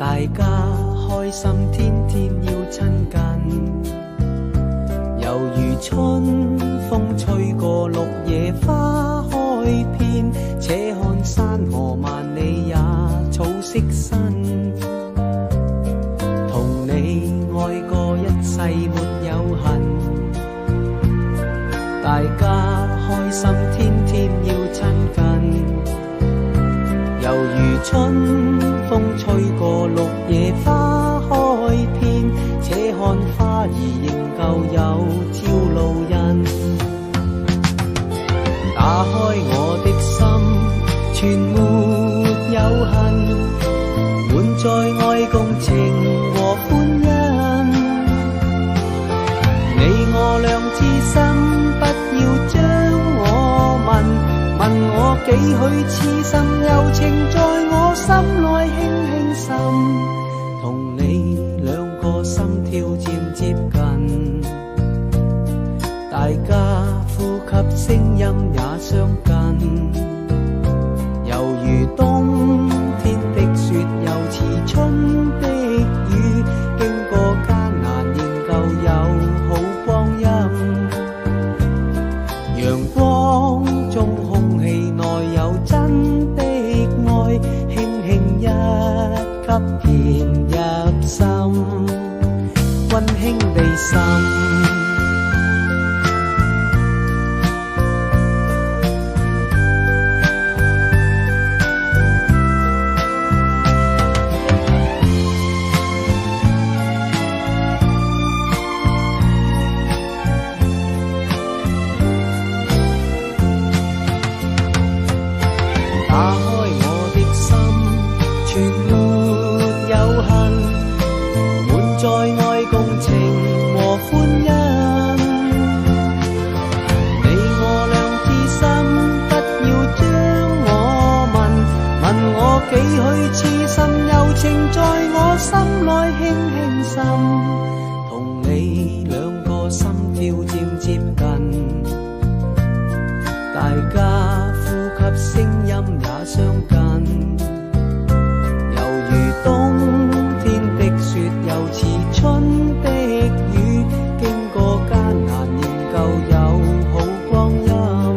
大家開心，天天要親近。猶如春風吹過綠野花開遍，且看山河萬里也草色新。同你愛過一世沒有恨，大家開心，天天要親近。猶如春風吹過綠野花開遍，且看花兒仍舊有朝露印。打開我的心，全沒有恨，滿載愛共情和歡欣。你我兩知心，不要將我問我幾許痴心，柔情在我心內輕輕滲。同你兩個心跳漸接近，大家呼吸聲音也相近。猶如冬天的雪，又似春的雨，經過艱難仍舊有好光陰。陽光中空氣內有真的愛，輕輕一吸甜入心，溫馨地滲。打開我的心，全沒有恨，滿載愛共情和歡欣。你我兩知心，不要將我問我幾許痴心，柔情在我心內輕輕滲。同你兩個心跳漸接近，大家呼吸聲音也相近。猶如冬天的雪，又似春的雨，經過艱難仍舊有好光陰。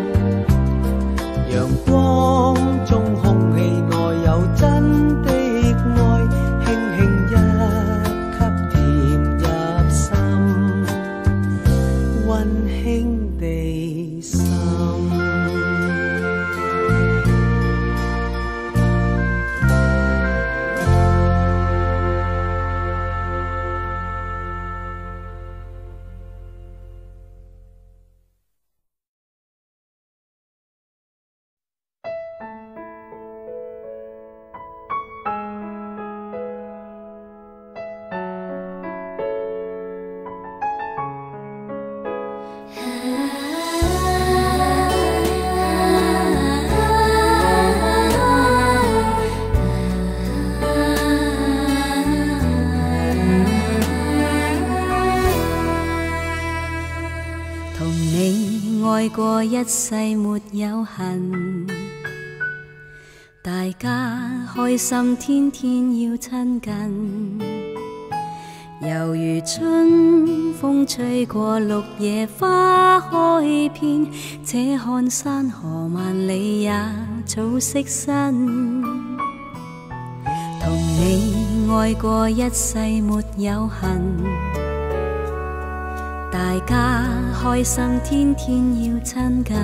陽光中空氣內有真的愛，輕輕一吸甜入心，溫馨地滲。 同你愛過一世沒有恨，大家開心，天天要親近。猶如春風吹過綠野花開遍，且看山河萬里也草色新。同你愛過一世沒有恨，大家開心，天天要親近。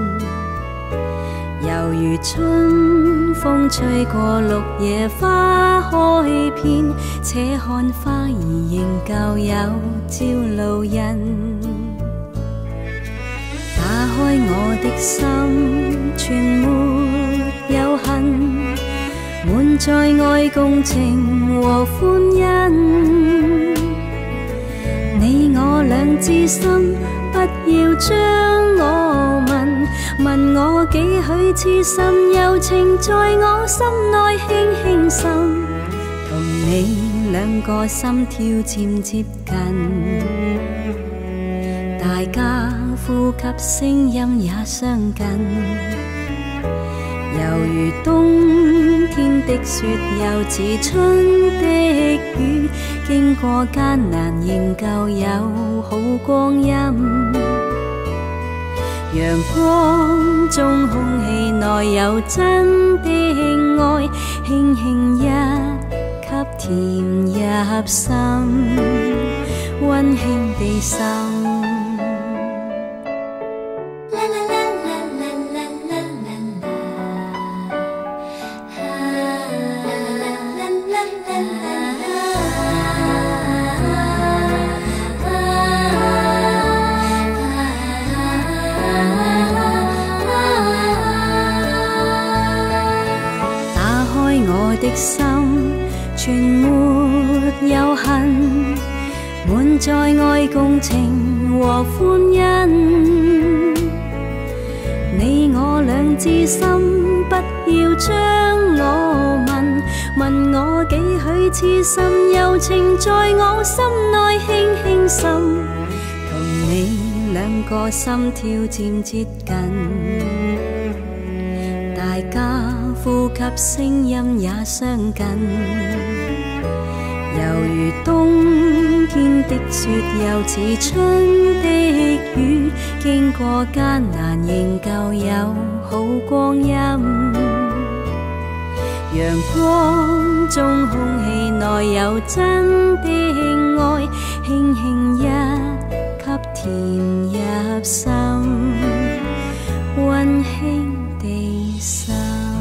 猶如春風吹過綠野花開遍，且看花兒仍舊有朝露印。打開我的心，全沒有恨，滿載愛共情和歡欣。你我兩知心，不要將我問我幾許痴心，柔情在我心內輕輕滲。同你兩個心跳漸接近，大家呼吸聲音也相近。猶如冬天的的雪又似春的雨，經過艱難仍舊有好光陰。陽光中空氣內有真的愛，輕輕一吸甜入心，溫馨地滲。的心全沒有恨，滿載愛共情和歡欣。你我兩知心，不要將我問我幾許痴心，柔情在我心內輕輕滲，同你兩個心跳漸接近。大家呼吸聲音也相近，猶如冬天的雪，又似春的雨，經過艱難仍舊有好光陰。陽光中空氣內有真的愛，輕輕一吸甜入心，溫馨地滲。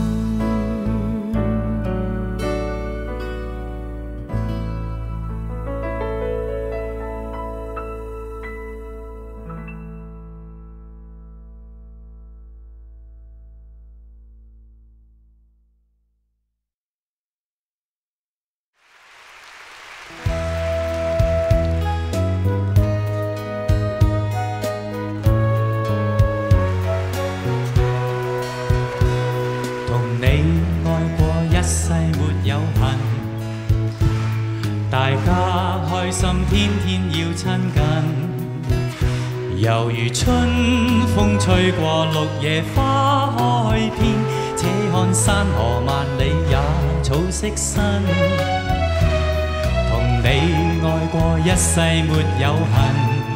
大家開心，天天要親近，猶如春風吹過綠野花開遍，且看山河萬里也草色新。同你愛過一世沒有恨，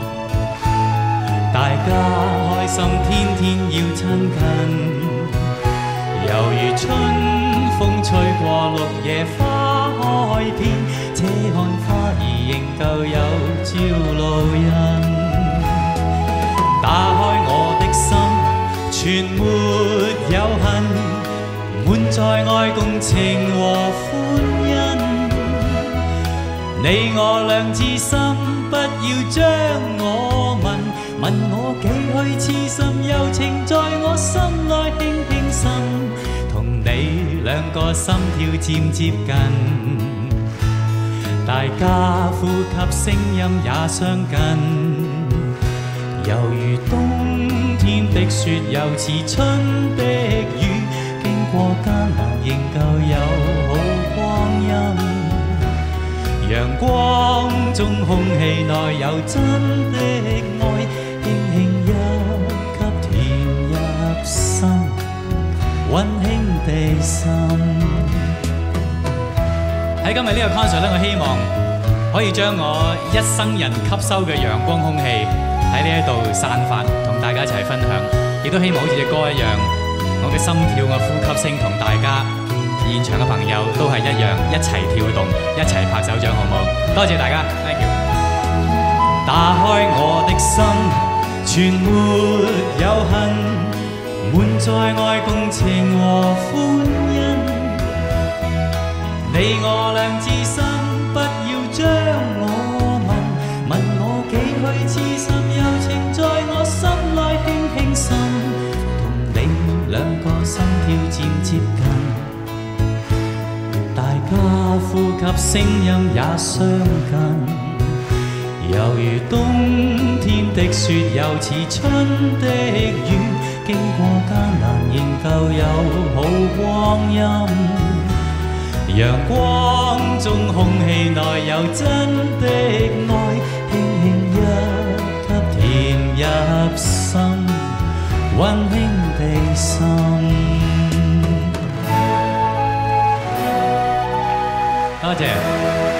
大家開心，天天要親近，猶如春風吹過綠野花開遍，且看花兒仍舊有朝露印。打開我的心，全沒有恨，滿載愛共情和歡欣。你我兩知心，不要將我問我幾許痴心，柔情在我心內輕輕滲，同你兩個心跳漸接近。大家呼吸聲音也相近，猶如冬天的雪，又似春的雨，經過艱難仍舊有好光陰。陽光中空氣內有真的愛，輕輕一吸甜入心，溫馨地滲。喺今日呢個 concert 咧，我希望可以將我一生人吸收嘅陽光空氣喺呢一度散發，同大家一齊分享。亦都希望好似隻歌一樣，我嘅心跳、我呼吸聲同大家現場嘅朋友都係一樣，一齊跳動，一齊拍手掌，好唔好？多謝大家 ，thank you。打開我的心，全沒有恨，滿載愛共情和歡欣。你我兩知心，不要將我問我幾許痴心，柔情在我心內輕輕滲，同你兩個心跳漸接近，大家呼吸聲音也相近，猶如冬天的雪，又似春的雨，經過艱難仍舊有好光陰。陽光中空氣內有真的愛，輕輕一吸甜入心，溫馨地滲。 多謝。